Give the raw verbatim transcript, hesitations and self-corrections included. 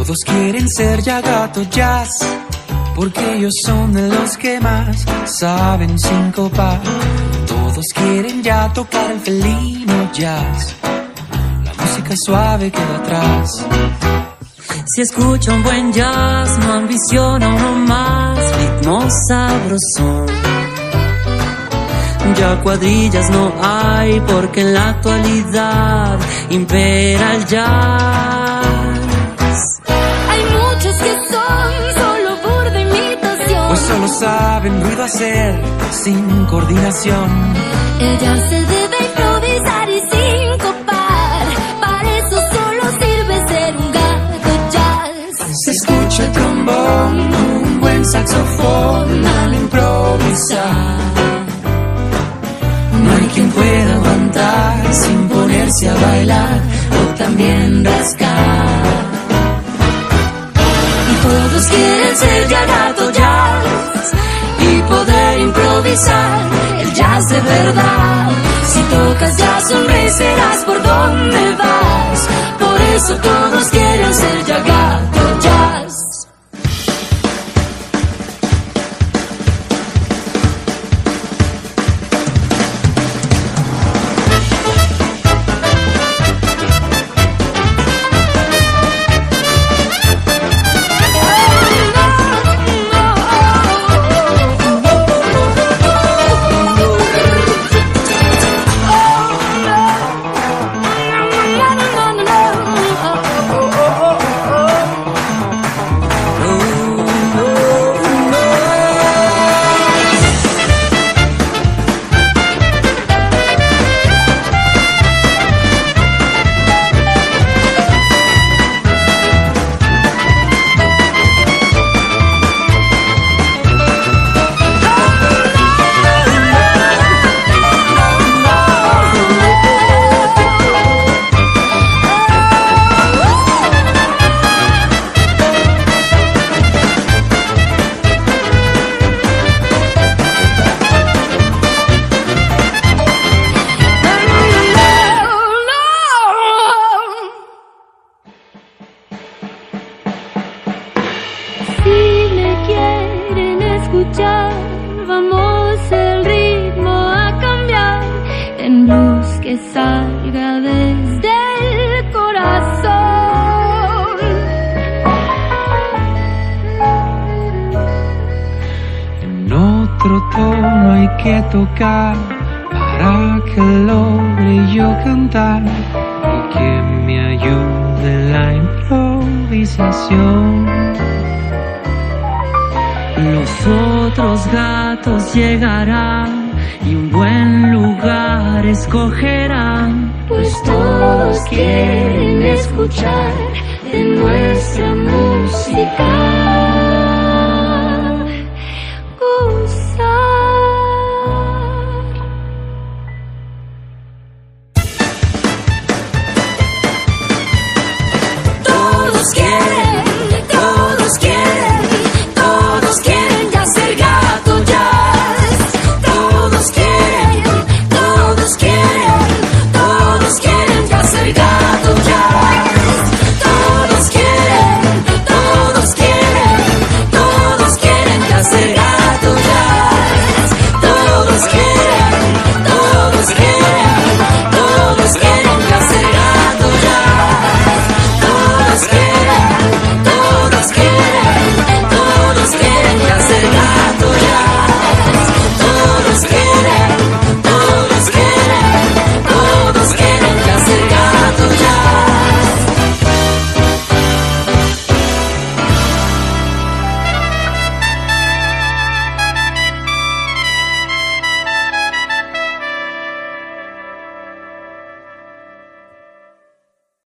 Todos quieren ser ya gato jazz, porque ellos son de los que más saben sincopar. Todos quieren ya tocar el felino jazz, la música suave queda atrás. Si escucha un buen jazz, no ambiciona uno más, ritmo sabrosón. Ya cuadrillas no hay, porque en la actualidad impera el jazz. Hay muchos que son solo burda imitación, pues solo saben ruido hacer sin coordinación. El jazz se debe improvisar y sincopar, para eso solo sirve ser un gato jazz. Se escucha el trombón, un buen saxofón al improvisar. No hay quien pueda aguantar sin ponerse a bailar o también rascar. Y todos quieren ser ya gato jazz y poder improvisar el jazz de verdad. Si tocas jazz, sonreirás por donde vas. Por eso todos quieren ser ya gato jazz. Vamos el ritmo a cambiar en blues que salga desde el corazón. En otro tono hay que tocar para que logre yo cantar y que me ayude la improvisación. Los otros gatos llegarán y un buen lugar escogerán, pues todos quieren escuchar de nuestra música.